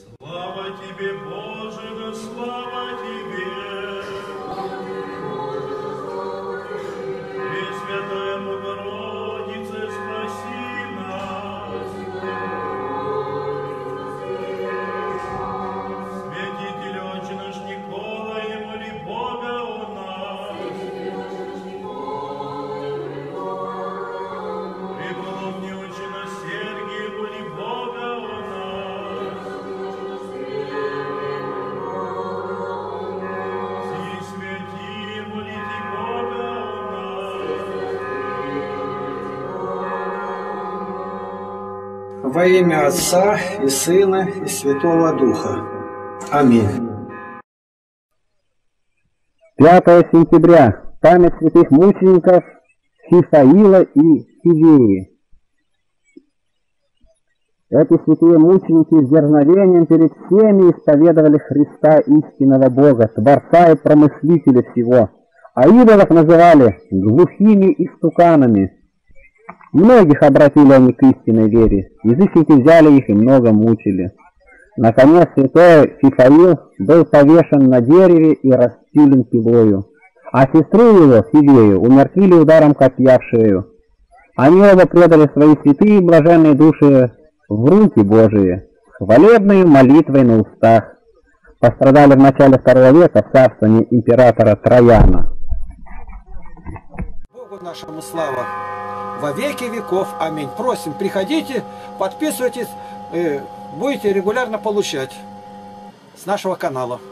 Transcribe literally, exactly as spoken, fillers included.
Слава Тебе, Боже, да слава Тебе! Пресвятая Богородице, спаси нас! Святитель Отче наш Николай, моли Бога о нас! Преподобный Отче наш Сергий, моли Бога о нас! Все святые, молите Бога о нас! Во имя Отца и Сына и Святого Духа. Аминь. пятого сентября. Память святых мучеников Фифаила и Фивеи. Эти святые мученики с дерзновением перед всеми исповедовали Христа, истинного Бога, Творца и Промыслителя всего, а идолов называли глухими истуканами. Многих обратили они к истинной вере, язычники взяли их и много мучили. Наконец святой Фифаил был повешен на дереве и распилен пилою, а сестру его, Фивею, умертвили ударом копья в шею. Они оба предали свои святые и блаженные души в руки Божии, хвалебной молитвой на устах. Пострадали в начале второго века в царствовании императора Трояна. Богу нашему слава во веки веков. Аминь. Просим, приходите, подписывайтесь, будете регулярно получать с нашего канала.